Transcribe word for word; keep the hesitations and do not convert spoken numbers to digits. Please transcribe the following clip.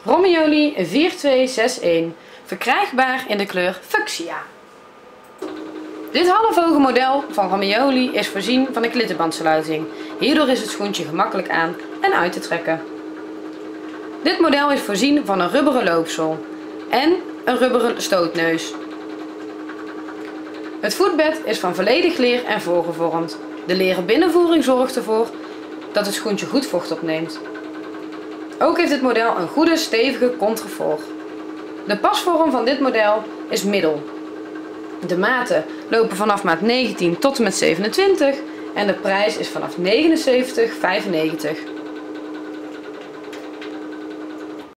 Romagnoli vier twee zes een, verkrijgbaar in de kleur fuchsia. Dit halfhoge model van Romagnoli is voorzien van een klittenbandsluiting. Hierdoor is het schoentje gemakkelijk aan en uit te trekken. Dit model is voorzien van een rubberen loopsol en een rubberen stootneus. Het voetbed is van volledig leer en voorgevormd. De leren binnenvoering zorgt ervoor dat het schoentje goed vocht opneemt. Ook heeft dit model een goede stevige contrefort. De pasvorm van dit model is middel. De maten lopen vanaf maat negentien tot en met zevenentwintig en de prijs is vanaf negenenzeventig vijfennegentig.